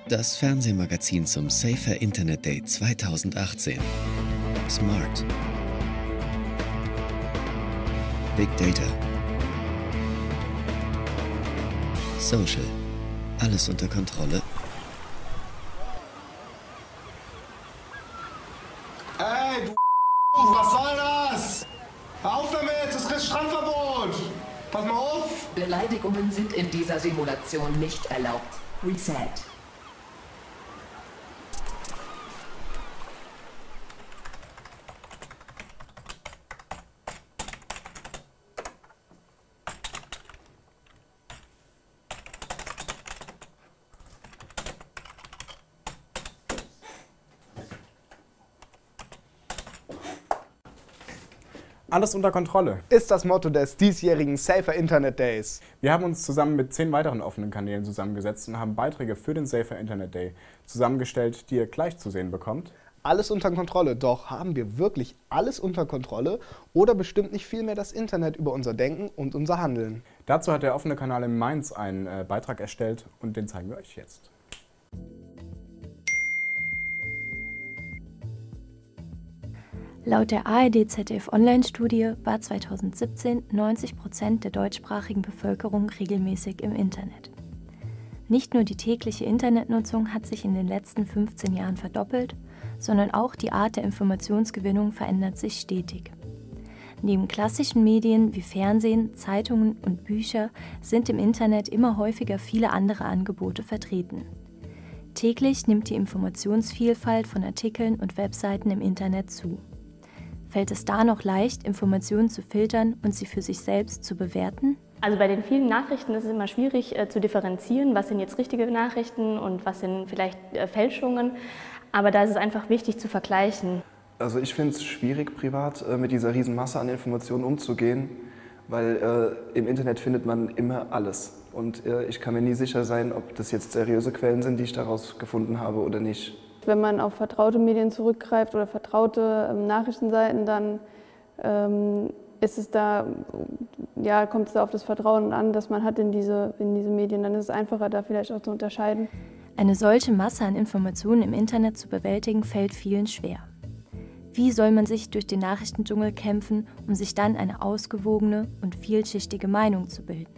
Das Fernsehmagazin zum Safer Internet Day 2018. Smart. Big Data. Social. Alles unter Kontrolle. Ey, du was soll das? Hör auf damit, das kriegst Strandverbot. Pass mal auf. Beleidigungen sind in dieser Simulation nicht erlaubt. Reset. Alles unter Kontrolle ist das Motto des diesjährigen Safer Internet Days. Wir haben uns zusammen mit 10 weiteren offenen Kanälen zusammengesetzt und haben Beiträge für den Safer Internet Day zusammengestellt, die ihr gleich zu sehen bekommt. Alles unter Kontrolle, doch haben wir wirklich alles unter Kontrolle oder bestimmt nicht vielmehr das Internet über unser Denken und unser Handeln? Dazu hat der offene Kanal in Mainz einen Beitrag erstellt und den zeigen wir euch jetzt. Laut der ARD-ZDF-Online-Studie war 2017 90% der deutschsprachigen Bevölkerung regelmäßig im Internet. Nicht nur die tägliche Internetnutzung hat sich in den letzten 15 Jahren verdoppelt, sondern auch die Art der Informationsgewinnung verändert sich stetig. Neben klassischen Medien wie Fernsehen, Zeitungen und Bücher sind im Internet immer häufiger viele andere Angebote vertreten. Täglich nimmt die Informationsvielfalt von Artikeln und Webseiten im Internet zu. Fällt es da noch leicht, Informationen zu filtern und sie für sich selbst zu bewerten? Also bei den vielen Nachrichten ist es immer schwierig zu differenzieren, was sind jetzt richtige Nachrichten und was sind vielleicht Fälschungen. Aber da ist es einfach wichtig zu vergleichen. Also ich finde es schwierig, privat mit dieser Riesenmasse an Informationen umzugehen, weil im Internet findet man immer alles. Und ich kann mir nie sicher sein, ob das jetzt seriöse Quellen sind, die ich daraus gefunden habe oder nicht. Wenn man auf vertraute Medien zurückgreift oder vertraute Nachrichtenseiten, dann ist es da, ja, kommt es da auf das Vertrauen an, das man hat in diese Medien. Dann ist es einfacher, da vielleicht auch zu unterscheiden. Eine solche Masse an Informationen im Internet zu bewältigen, fällt vielen schwer. Wie soll man sich durch den Nachrichtendschungel kämpfen, um sich dann eine ausgewogene und vielschichtige Meinung zu bilden?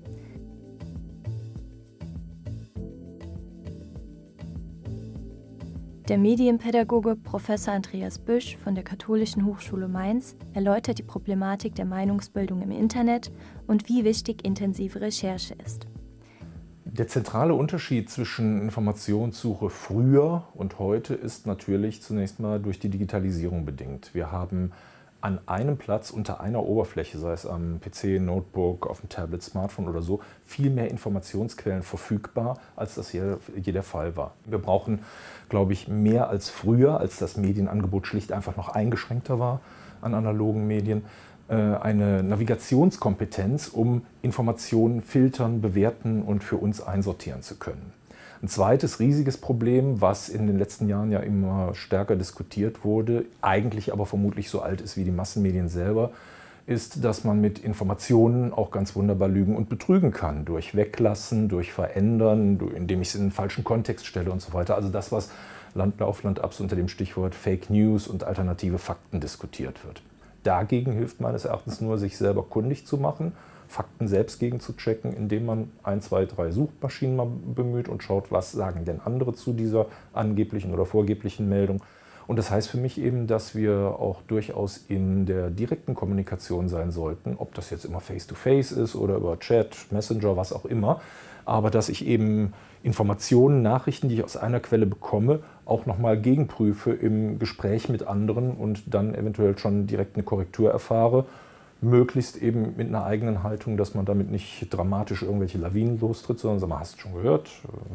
Der Medienpädagoge Prof. Andreas Büsch von der Katholischen Hochschule Mainz erläutert die Problematik der Meinungsbildung im Internet und wie wichtig intensive Recherche ist. Der zentrale Unterschied zwischen Informationssuche früher und heute ist natürlich zunächst mal durch die Digitalisierung bedingt. Wir haben an einem Platz unter einer Oberfläche, sei es am PC, Notebook, auf dem Tablet, Smartphone oder so, viel mehr Informationsquellen verfügbar, als das je der Fall war. Wir brauchen, glaube ich, mehr als früher, als das Medienangebot schlicht einfach noch eingeschränkter war an analogen Medien, eine Navigationskompetenz, um Informationen filtern, bewerten und für uns einsortieren zu können. Ein zweites riesiges Problem, was in den letzten Jahren ja immer stärker diskutiert wurde, eigentlich aber vermutlich so alt ist wie die Massenmedien selber, ist, dass man mit Informationen auch ganz wunderbar lügen und betrügen kann. Durch Weglassen, durch Verändern, indem ich es in einen falschen Kontext stelle und so weiter. Also das, was Land auf Land ab unter dem Stichwort Fake News und alternative Fakten diskutiert wird. Dagegen hilft meines Erachtens nur, sich selber kundig zu machen, Fakten selbst gegen zu checken, indem man 1, 2, 3 Suchmaschinen mal bemüht und schaut, was sagen denn andere zu dieser angeblichen oder vorgeblichen Meldung. Und das heißt für mich eben, dass wir auch durchaus in der direkten Kommunikation sein sollten, ob das jetzt immer Face-to-Face ist oder über Chat, Messenger, was auch immer, aber dass ich eben Informationen, Nachrichten, die ich aus einer Quelle bekomme, auch nochmal gegenprüfe im Gespräch mit anderen und dann eventuell schon direkt eine Korrektur erfahre, möglichst eben mit einer eigenen Haltung, dass man damit nicht dramatisch irgendwelche Lawinen lostritt, sondern sagt, hast du schon gehört,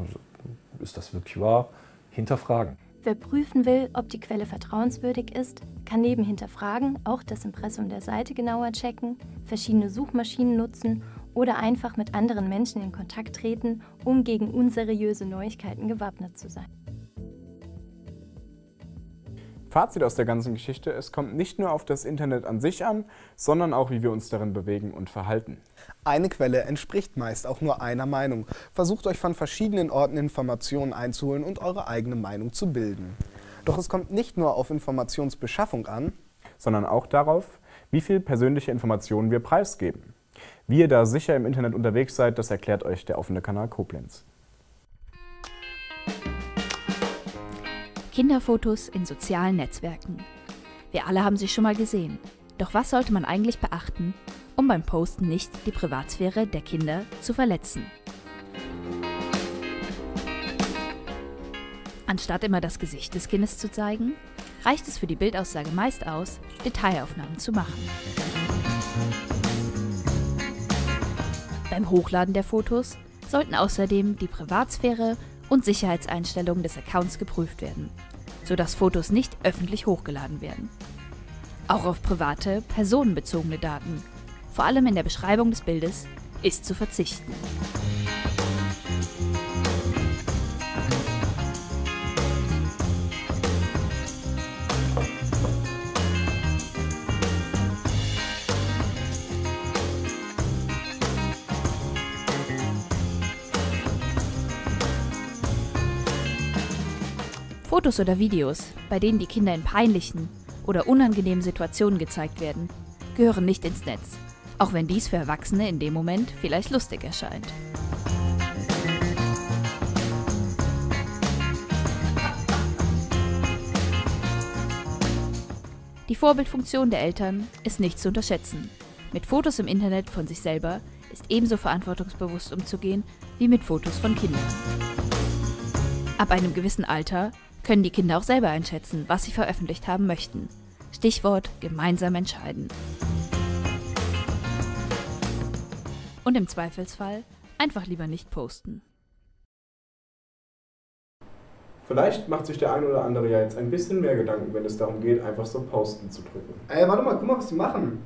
ist das wirklich wahr? Hinterfragen. Wer prüfen will, ob die Quelle vertrauenswürdig ist, kann neben Hinterfragen auch das Impressum der Seite genauer checken, verschiedene Suchmaschinen nutzen oder einfach mit anderen Menschen in Kontakt treten, um gegen unseriöse Neuigkeiten gewappnet zu sein. Fazit aus der ganzen Geschichte: Es kommt nicht nur auf das Internet an sich an, sondern auch, wie wir uns darin bewegen und verhalten. Eine Quelle entspricht meist auch nur einer Meinung. Versucht euch von verschiedenen Orten Informationen einzuholen und eure eigene Meinung zu bilden. Doch es kommt nicht nur auf Informationsbeschaffung an, sondern auch darauf, wie viel persönliche Informationen wir preisgeben. Wie ihr da sicher im Internet unterwegs seid, das erklärt euch der offene Kanal Koblenz. Kinderfotos in sozialen Netzwerken. Wir alle haben sie schon mal gesehen. Doch was sollte man eigentlich beachten, um beim Posten nicht die Privatsphäre der Kinder zu verletzen? Anstatt immer das Gesicht des Kindes zu zeigen, reicht es für die Bildaussage meist aus, Detailaufnahmen zu machen. Beim Hochladen der Fotos sollten außerdem die Privatsphäre und Sicherheitseinstellungen des Accounts geprüft werden, sodass Fotos nicht öffentlich hochgeladen werden. Auch auf private, personenbezogene Daten, vor allem in der Beschreibung des Bildes, ist zu verzichten. Fotos oder Videos, bei denen die Kinder in peinlichen oder unangenehmen Situationen gezeigt werden, gehören nicht ins Netz, auch wenn dies für Erwachsene in dem Moment vielleicht lustig erscheint. Die Vorbildfunktion der Eltern ist nicht zu unterschätzen. Mit Fotos im Internet von sich selber ist ebenso verantwortungsbewusst umzugehen wie mit Fotos von Kindern. Ab einem gewissen Alter können die Kinder auch selber einschätzen, was sie veröffentlicht haben möchten. Stichwort gemeinsam entscheiden. Und im Zweifelsfall einfach lieber nicht posten. Vielleicht macht sich der ein oder andere ja jetzt ein bisschen mehr Gedanken, wenn es darum geht, einfach so posten zu drücken. Ey, warte mal, guck mal, was die machen.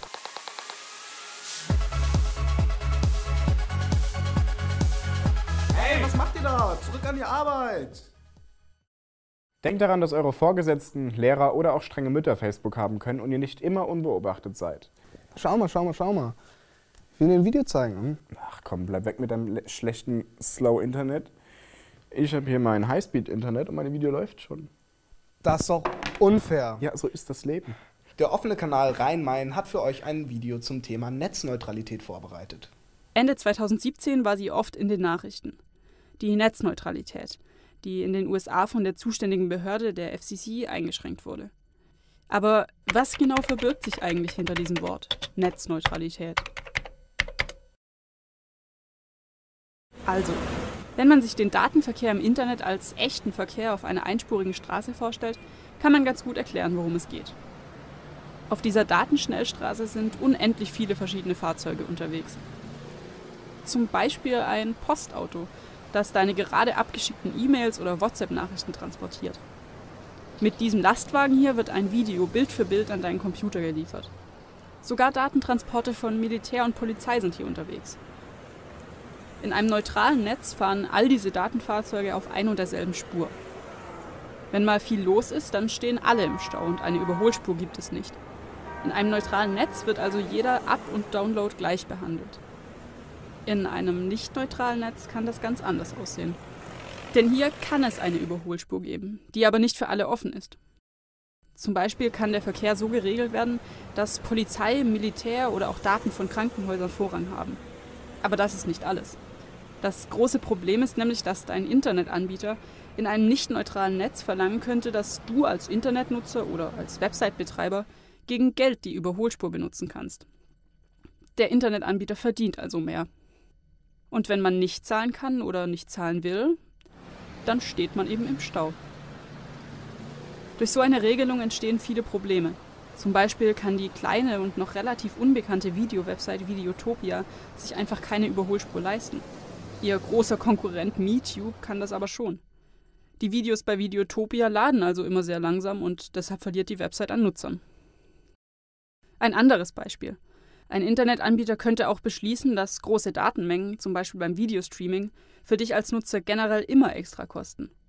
Ey, was macht ihr da? Zurück an die Arbeit! Denkt daran, dass eure Vorgesetzten, Lehrer oder auch strenge Mütter Facebook haben können und ihr nicht immer unbeobachtet seid. Schau mal. Ich will dir ein Video zeigen. Ach komm, bleib weg mit deinem schlechten Slow-Internet. Ich habe hier mein Highspeed-Internet und mein Video läuft schon. Das ist doch unfair. Ja, so ist das Leben. Der offene Kanal Rhein-Main hat für euch ein Video zum Thema Netzneutralität vorbereitet. Ende 2017 war sie oft in den Nachrichten. Die Netzneutralität, die in den USA von der zuständigen Behörde, der FCC, eingeschränkt wurde. Aber was genau verbirgt sich eigentlich hinter diesem Wort Netzneutralität? Also, wenn man sich den Datenverkehr im Internet als echten Verkehr auf einer einspurigen Straße vorstellt, kann man ganz gut erklären, worum es geht. Auf dieser Datenschnellstraße sind unendlich viele verschiedene Fahrzeuge unterwegs. Zum Beispiel ein Postauto, das deine gerade abgeschickten E-Mails oder WhatsApp-Nachrichten transportiert. Mit diesem Lastwagen hier wird ein Video Bild für Bild an deinen Computer geliefert. Sogar Datentransporte von Militär und Polizei sind hier unterwegs. In einem neutralen Netz fahren all diese Datenfahrzeuge auf ein und derselben Spur. Wenn mal viel los ist, dann stehen alle im Stau und eine Überholspur gibt es nicht. In einem neutralen Netz wird also jeder Up- und Download gleich behandelt. In einem nicht neutralen Netz kann das ganz anders aussehen. Denn hier kann es eine Überholspur geben, die aber nicht für alle offen ist. Zum Beispiel kann der Verkehr so geregelt werden, dass Polizei, Militär oder auch Daten von Krankenhäusern Vorrang haben. Aber das ist nicht alles. Das große Problem ist nämlich, dass dein Internetanbieter in einem nicht neutralen Netz verlangen könnte, dass du als Internetnutzer oder als Website-Betreiber gegen Geld die Überholspur benutzen kannst. Der Internetanbieter verdient also mehr. Und wenn man nicht zahlen kann oder nicht zahlen will, dann steht man eben im Stau. Durch so eine Regelung entstehen viele Probleme. Zum Beispiel kann die kleine und noch relativ unbekannte Video-Website Videotopia sich einfach keine Überholspur leisten. Ihr großer Konkurrent MeTube kann das aber schon. Die Videos bei Videotopia laden also immer sehr langsam und deshalb verliert die Website an Nutzern. Ein anderes Beispiel. Ein Internetanbieter könnte auch beschließen, dass große Datenmengen, zum Beispiel beim Videostreaming, für dich als Nutzer generell immer extra kosten.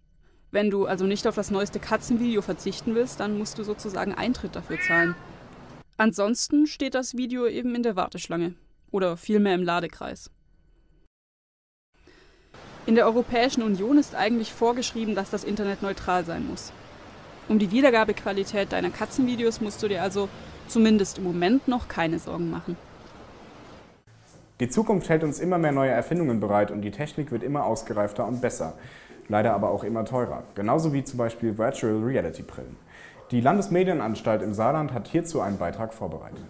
Wenn du also nicht auf das neueste Katzenvideo verzichten willst, dann musst du sozusagen Eintritt dafür zahlen. Ansonsten steht das Video eben in der Warteschlange oder vielmehr im Ladekreis. In der Europäischen Union ist eigentlich vorgeschrieben, dass das Internet neutral sein muss. Um die Wiedergabequalität deiner Katzenvideos musst du dir also zumindest im Moment noch keine Sorgen machen. Die Zukunft hält uns immer mehr neue Erfindungen bereit und die Technik wird immer ausgereifter und besser. Leider aber auch immer teurer. Genauso wie zum Beispiel Virtual Reality Brillen. Die Landesmedienanstalt im Saarland hat hierzu einen Beitrag vorbereitet.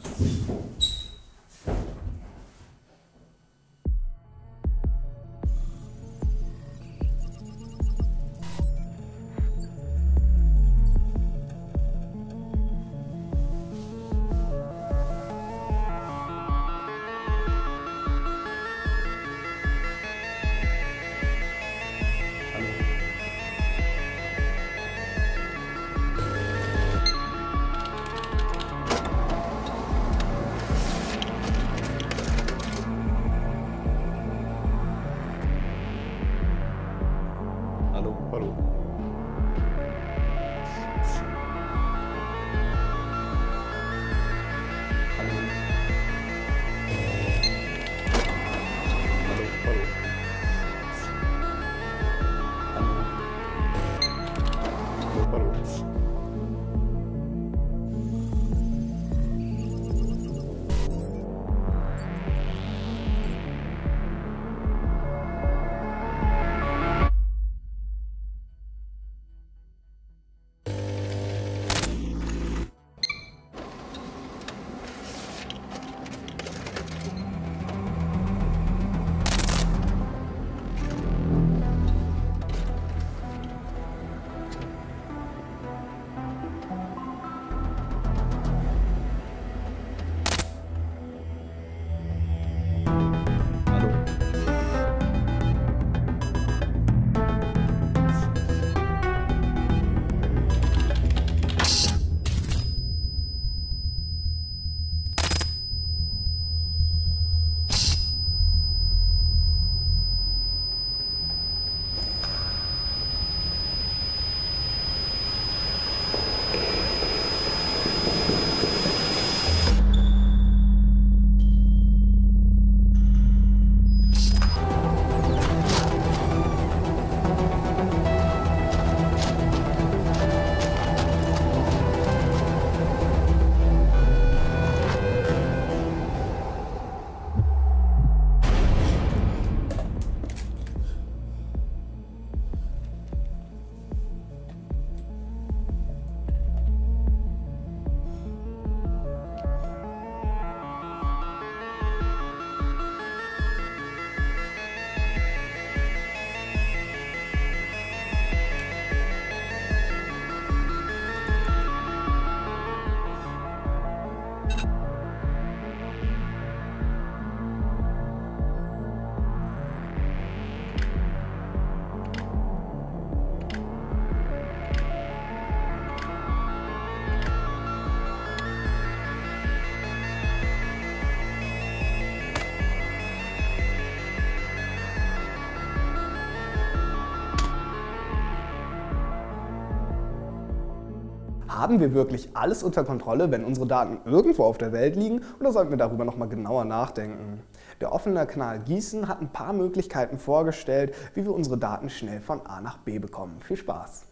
Haben wir wirklich alles unter Kontrolle, wenn unsere Daten irgendwo auf der Welt liegen, oder sollten wir darüber noch mal genauer nachdenken? Der offene Kanal Gießen hat ein paar Möglichkeiten vorgestellt, wie wir unsere Daten schnell von A nach B bekommen. Viel Spaß!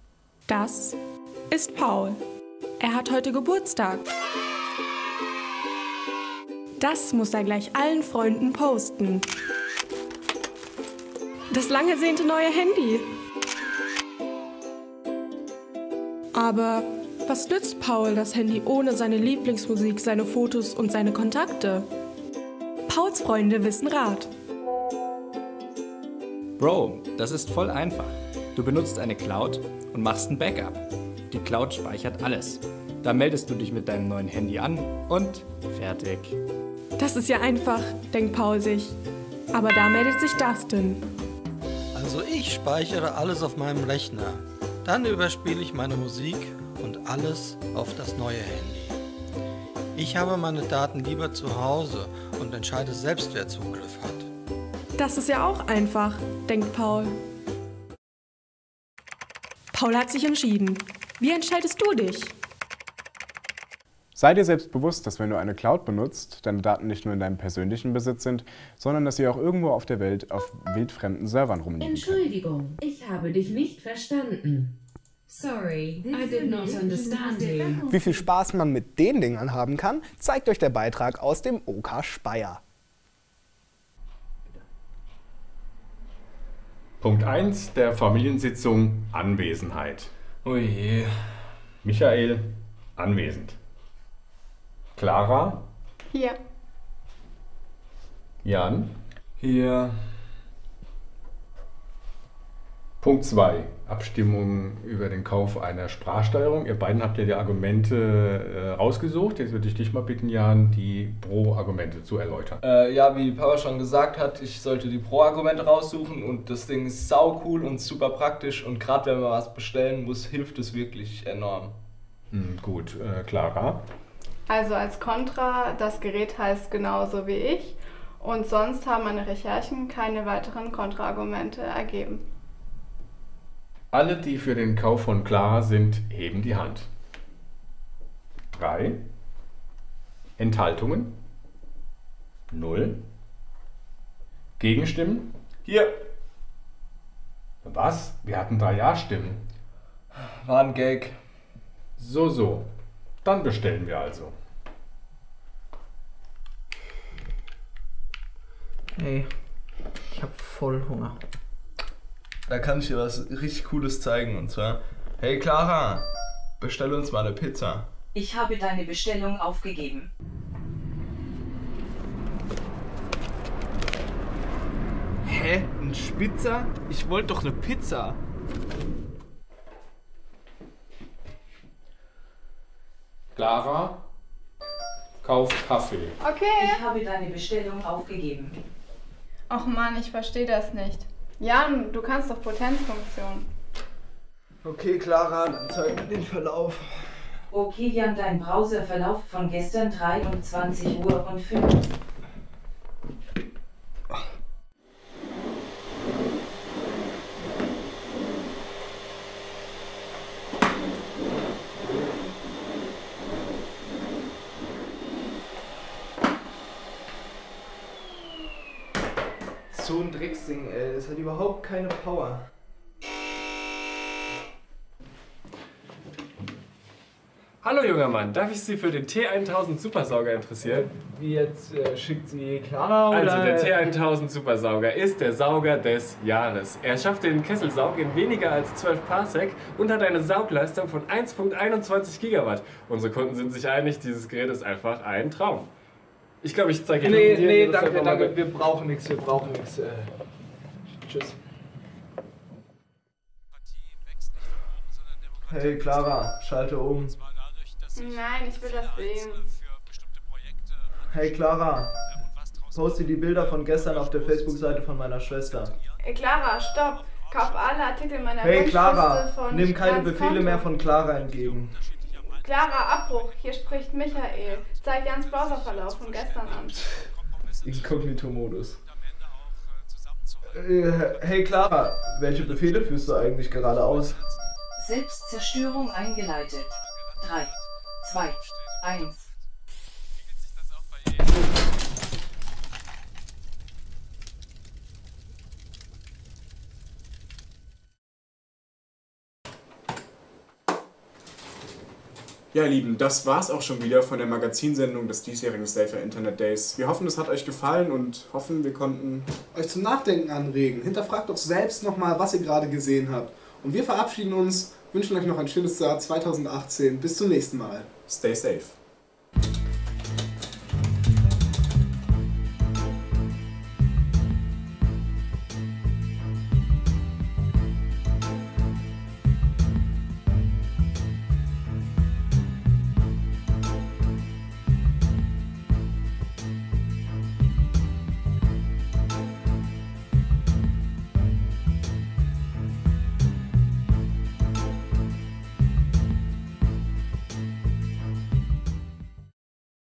Das ist Paul. Er hat heute Geburtstag. Das muss er gleich allen Freunden posten. Das lang ersehnte neue Handy. Aber was nützt Paul das Handy ohne seine Lieblingsmusik, seine Fotos und seine Kontakte? Pauls Freunde wissen Rat. Bro, das ist voll einfach. Du benutzt eine Cloud und machst ein Backup. Die Cloud speichert alles. Da meldest du dich mit deinem neuen Handy an und fertig. Das ist ja einfach, denkt Paul sich. Aber da meldet sich Dustin. Also ich speichere alles auf meinem Rechner. Dann überspiele ich meine Musik und alles auf das neue Handy. Ich habe meine Daten lieber zu Hause und entscheide selbst, wer Zugriff hat. Das ist ja auch einfach, denkt Paul. Paul hat sich entschieden. Wie entscheidest du dich? Sei dir selbst bewusst, dass wenn du eine Cloud benutzt, deine Daten nicht nur in deinem persönlichen Besitz sind, sondern dass sie auch irgendwo auf der Welt auf wildfremden Servern rumliegen. Entschuldigung, ich habe dich nicht verstanden. Sorry, I did not understand you. Wie viel Spaß man mit den Dingern haben kann, zeigt euch der Beitrag aus dem OK Speyer. Punkt 1 der Familiensitzung: Anwesenheit. Oh je. Michael, anwesend. Clara? Hier. Jan? Hier. Punkt 2. Abstimmung über den Kauf einer Sprachsteuerung. Ihr beiden habt ja die Argumente rausgesucht. Jetzt würde ich dich mal bitten, Jan, die Pro-Argumente zu erläutern. Ja, wie Papa schon gesagt hat, ich sollte die Pro-Argumente raussuchen und das Ding ist sau cool und super praktisch und gerade wenn man was bestellen muss, hilft es wirklich enorm. Gut, Clara? Also als Kontra, das Gerät heißt genauso wie ich und sonst haben meine Recherchen keine weiteren Kontraargumente ergeben. Alle, die für den Kauf von Clara sind, heben die Hand. 3. Enthaltungen? 0. Gegenstimmen? Hier. Was? Wir hatten 3 Ja-Stimmen. War ein Gag. So. Dann bestellen wir also. Hey, ich hab voll Hunger. Da kann ich dir was richtig Cooles zeigen und zwar: Hey Clara, bestell uns mal eine Pizza. Ich habe deine Bestellung aufgegeben. Hä? Ein Spitzer? Ich wollte doch eine Pizza. Clara, kauf Kaffee. Okay. Ich habe deine Bestellung aufgegeben. Och Mann, ich verstehe das nicht. Jan, du kannst doch Potenzfunktion. Okay, Clara, dann zeig mir den Verlauf. Okay, Jan, dein Browserverlauf von gestern 23:05 Uhr. So ein Drecksding, ey, das hat überhaupt keine Power. Hallo junger Mann, darf ich Sie für den T1000 Supersauger interessieren? Wie jetzt schickt sie Clara oder? Also der T1000 Supersauger ist der Sauger des Jahres. Er schafft den Kesselsaug in weniger als 12 Parsec und hat eine Saugleistung von 1,21 Gigawatt. Unsere Kunden sind sich einig, dieses Gerät ist einfach ein Traum. Ich glaube, ich zeige Ihnen... Nee, danke, wir brauchen nichts, Tschüss. Hey Clara, schalte um. Nein, ich will das sehen. Hey Clara, poste die Bilder von gestern auf der Facebook-Seite von meiner Schwester. Clara, stopp! Kauf alle Artikel meiner Hey Wunschliste Clara, von nimm keine Jans Befehle Konto. mehr von Clara entgegen. Clara, Abbruch. Hier spricht Michael. Zeig Jans Browserverlauf von gestern an. Inkognito-Modus. Hey Clara, welche Befehle führst du eigentlich gerade aus? Selbstzerstörung eingeleitet. 3, 2, 1. Ja, ihr Lieben, das war's auch schon wieder von der Magazinsendung des diesjährigen Safer Internet Days. Wir hoffen, es hat euch gefallen und hoffen, wir konnten euch zum Nachdenken anregen. Hinterfragt doch selbst nochmal, was ihr gerade gesehen habt. Und wir verabschieden uns, wünschen euch noch ein schönes Jahr 2018. Bis zum nächsten Mal. Stay safe.